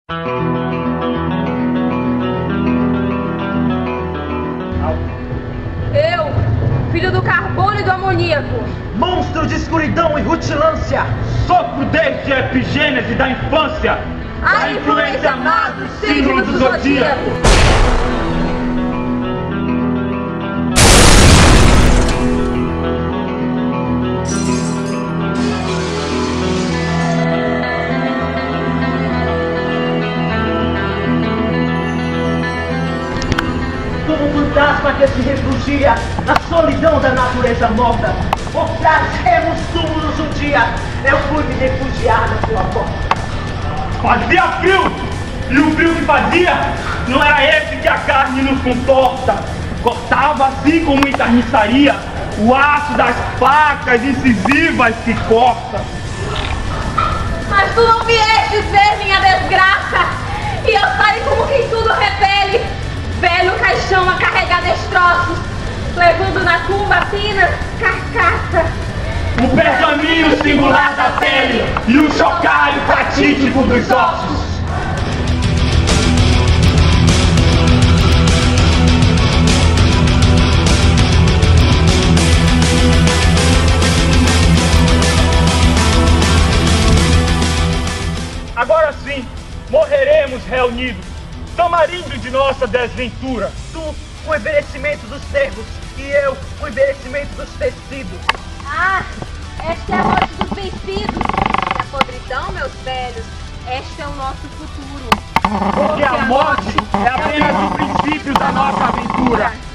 Eu, filho do carbono e do amoníaco. Monstro de escuridão e rutilância. Sopro desde a epigênese da infância. A influência má do signo do zodíaco. Como um fantasma que se refugia na solidão da natureza morta, oferecemos túmulos um dia, eu fui me refugiar na sua porta. Fazia frio! E o frio que fazia não era esse que a carne nos contorta. Cortava assim como em carniçaria o aço das facas incisivas que corta. Mas tu não vieste ver minha desgraça, e eu saí como quem tudo repele. Velho caixão a carregar destroços, levando na tumba apenas carcaça. O pergaminho singular da pele e o chocalho fatídico dos ossos. Agora sim, morreremos reunidos, tamarindo de nossa desventura. Tu, o envelhecimento dos nervos, e eu, o envelhecimento dos tecidos. Ah, esta é a morte dos vencidos. E a podridão, meus velhos, este é o nosso futuro. Porque a morte é apenas o princípio da nossa aventura.